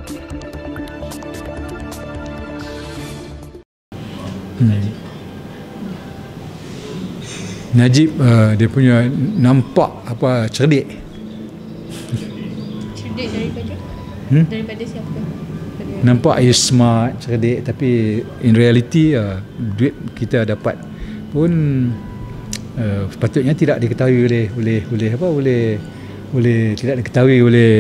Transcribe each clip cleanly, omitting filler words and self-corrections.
Najib dia punya nampak cerdik. Cerdik daripada? Daripada siapa? Nampak is smart, cerdik, tapi in reality duit kita dapat pun sepatutnya tidak diketahui oleh tidak diketahui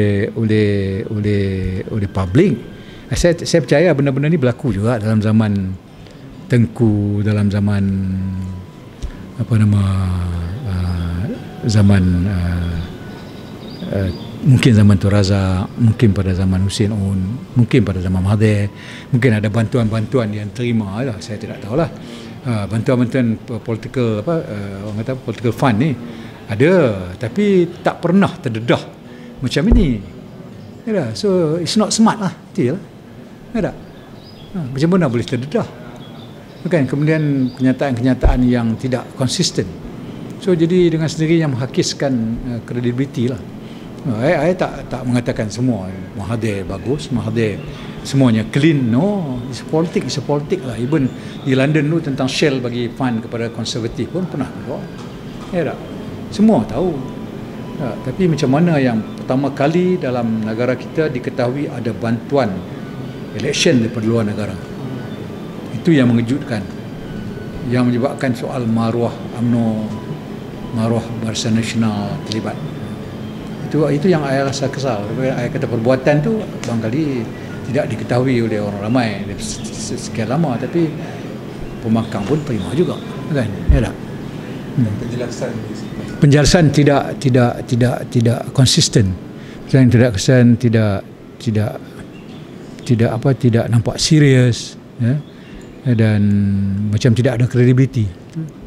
oleh public. Saya percaya benda-benda ni berlaku juga dalam zaman Tengku, dalam zaman mungkin zaman Tun Razak, mungkin pada zaman Hussein Un, mungkin pada zaman Mahathir, mungkin ada bantuan-bantuan yang terima lah, saya tidak tahulah. Bantuan-bantuan political orang kata political fund ni ada, tapi tak pernah terdedah macam ini. Ya, so it's not smart lah, betul lah. Ya, macam mana boleh terdedah? Bukan, kemudian kenyataan-kenyataan yang tidak konsisten. So jadi dengan sendiri yang menghakiskan kredibiliti lah. Saya tak mengatakan semua Mahathir bagus, Mahathir semuanya clean. No, it's politik lah. Even di London tu tentang Shell bagi fund kepada konservatif pun pernah juga. Ya tak? Semua tahu. Ya, tapi macam mana yang pertama kali dalam negara kita diketahui ada bantuan election daripada luar negara. Itu yang mengejutkan, yang menyebabkan soal maruah UMNO, maruah Barisan Nasional terlibat. Itu yang saya rasa kesal. Saya kata perbuatan tu barangkali tidak diketahui oleh orang ramai sekian lama, tapi pembangkang pun terima juga, kan? Ya tak? Penjelasan tidak konsisten. Tidak kesan, tidak nampak serius, ya? Dan macam tidak ada kredibiliti.